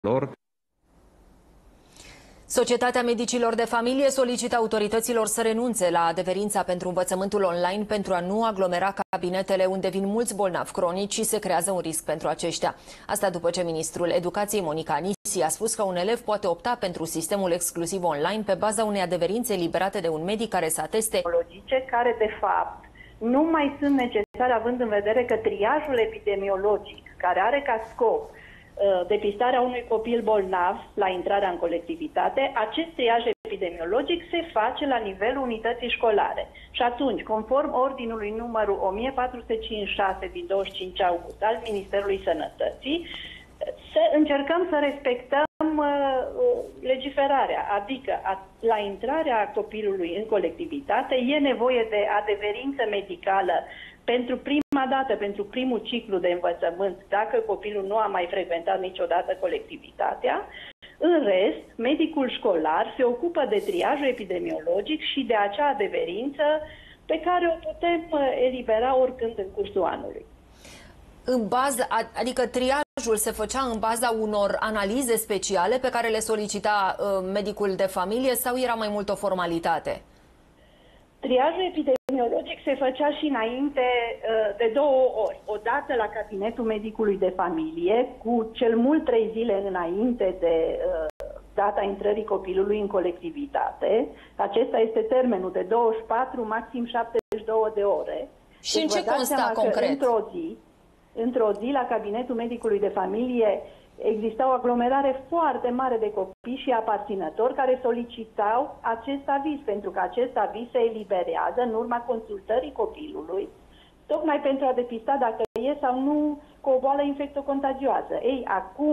lor. Societatea Medicilor de Familie solicită autorităților să renunțe la adeverința pentru învățământul online pentru a nu aglomera cabinetele unde vin mulți bolnavi cronici și se creează un risc pentru aceștia. Asta după ce ministrul Educației, Monica Nisi, a spus că un elev poate opta pentru sistemul exclusiv online pe baza unei adeverințe eliberate de un medic care să ateste care de fapt nu mai sunt necesare, având în vedere că triajul epidemiologic, care are ca scop depistarea unui copil bolnav la intrarea în colectivitate, acest triaj epidemiologic se face la nivelul unității școlare. Și atunci, conform ordinului numărul 1456 din 25 august al Ministerului Sănătății, încercăm să respectăm legiferarea, adică la intrarea copilului în colectivitate e nevoie de adeverință medicală pentru prima dată, pentru primul ciclu de învățământ, dacă copilul nu a mai frecventat niciodată colectivitatea. În rest, medicul școlar se ocupă de triajul epidemiologic și de acea adeverință pe care o putem elibera oricând în cursul anului. În bază, adică triajul se făcea în baza unor analize speciale pe care le solicita medicul de familie sau era mai mult o formalitate? Triajul epidemiologic se făcea și înainte de 2 ori. O dată la cabinetul medicului de familie, cu cel mult 3 zile înainte de data intrării copilului în colectivitate. Acesta este termenul de 24, maxim 72 de ore. Și deci în ce consta concret? Într-o zi, la cabinetul medicului de familie, exista o aglomerare foarte mare de copii și aparținători care solicitau acest aviz, pentru că acest aviz se eliberează în urma consultării copilului, tocmai pentru a depista dacă e sau nu cu o boală infectocontagioasă. Ei,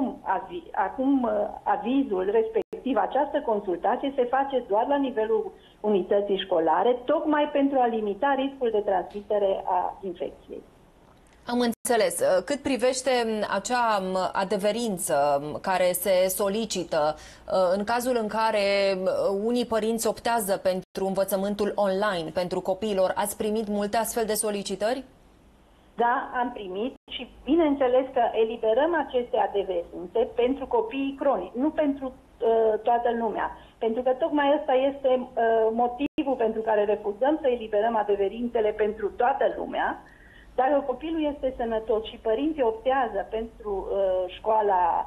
acum avizul respectiv, această consultație se face doar la nivelul unității școlare, tocmai pentru a limita riscul de transmitere a infecției. Am înțeles. Cât privește acea adeverință care se solicită în cazul în care unii părinți optează pentru învățământul online pentru copiilor, ați primit multe astfel de solicitări? Da, am primit și bineînțeles că eliberăm aceste adeverințe pentru copiii cronici, nu pentru toată lumea. Pentru că tocmai ăsta este motivul pentru care refuzăm să eliberăm adeverințele pentru toată lumea. Dacă copilul este sănătos și părinții optează pentru școala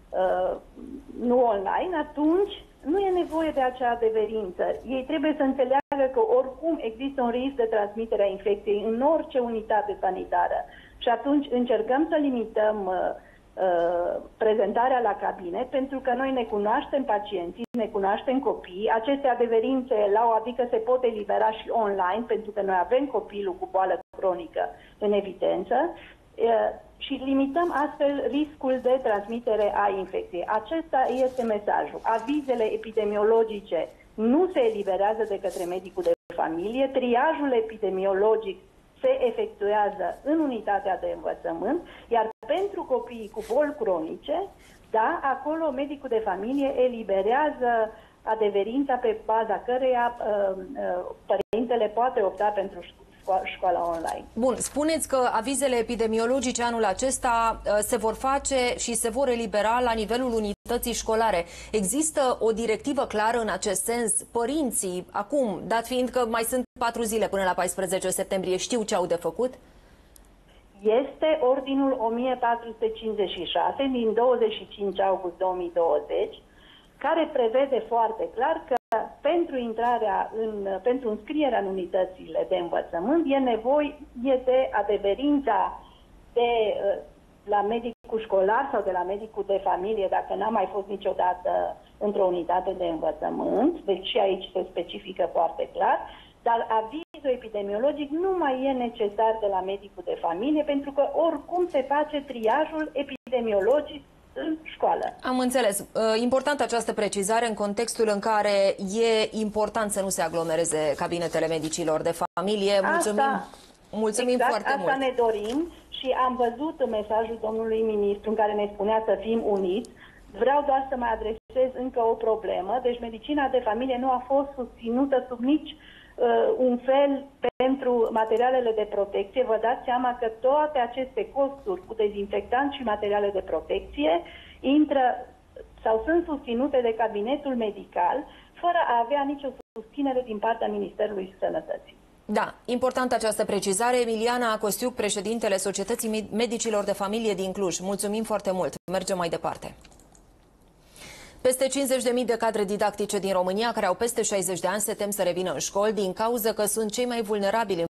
nu online, atunci nu e nevoie de acea adeverință. Ei trebuie să înțeleagă că oricum există un risc de transmitere a infecției în orice unitate sanitară. Și atunci încercăm să limităm prezentarea la cabinet, pentru că noi ne cunoaștem pacienții, ne cunoaștem copiii. Aceste adeverințe adică se pot elibera și online, pentru că noi avem copilul cu boală cronică în evidență și limităm astfel riscul de transmitere a infecției. Acesta este mesajul. Avizele epidemiologice nu se eliberează de către medicul de familie, triajul epidemiologic se efectuează în unitatea de învățământ, iar pentru copiii cu boli cronice, da, acolo medicul de familie eliberează adeverința pe baza căreia părintele poate opta pentru școala online. Bun, spuneți că avizele epidemiologice anul acesta se vor face și se vor elibera la nivelul unității școlare. Există o directivă clară în acest sens? Părinții, acum, dat fiind că mai sunt 4 zile până la 14 septembrie, știu ce au de făcut? Este ordinul 1456 din 25 august 2020, care prevede foarte clar că pentru înscrierea în unitățile de învățământ e nevoie de adeverința la medicul școlar sau de la medicul de familie, dacă n-a mai fost niciodată într-o unitate de învățământ, deci și aici se specifică foarte clar, dar avizul epidemiologic nu mai e necesar de la medicul de familie, pentru că oricum se face triajul epidemiologic în școală. Am înțeles. Importantă această precizare în contextul în care e important să nu se aglomereze cabinetele medicilor de familie. Mulțumim exact, foarte mult. Asta ne dorim și am văzut în mesajul domnului ministru în care ne spunea să fim uniți. Vreau doar să mai adresez încă o problemă. Deci medicina de familie nu a fost susținută sub nici un fel pentru materialele de protecție. Vă dați seama că toate aceste costuri cu dezinfectanți și materiale de protecție intră sau sunt susținute de cabinetul medical fără a avea nicio susținere din partea Ministerului Sănătății. Da, importantă această precizare. Emiliana Acostiuc, președintele Societății Medicilor de Familie din Cluj. Mulțumim foarte mult. Mergem mai departe. Peste 50.000 de cadre didactice din România care au peste 60 de ani se tem să revină în școli din cauza că sunt cei mai vulnerabili